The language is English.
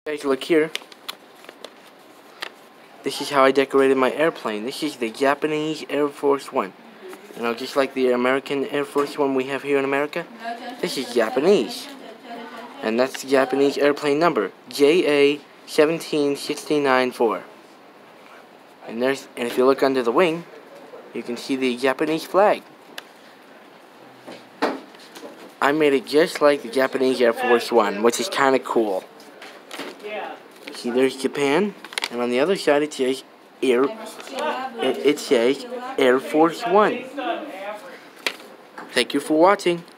Guys, look here. This is how I decorated my airplane. This is the Japanese Air Force One. You know, just like the American Air Force One we have here in America, this is Japanese. And that's the Japanese airplane number, JA17694. And if you look under the wing, you can see the Japanese flag. I made it just like the Japanese Air Force One, which is kind of cool. See, there's Japan, and on the other side it says Air Force One. Thank you for watching.